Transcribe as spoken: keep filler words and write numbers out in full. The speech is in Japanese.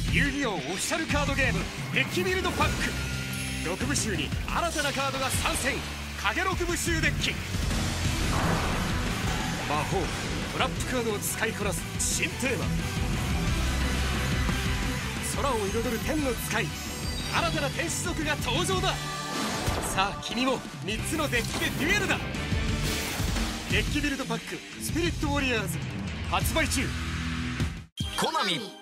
遊戯王オフィシャルカードゲームデッキビルドパック。ろく部集に新たなカードが参戦。影ろく部集デッキ。魔法トラップカードを使いこなす新テーマ。空を彩る天の使い、新たな天使族が登場だ。さあ君もみっつのデッキでデュエルだ。デッキビルドパックスピリットウォリアーズ発売中。 コナミ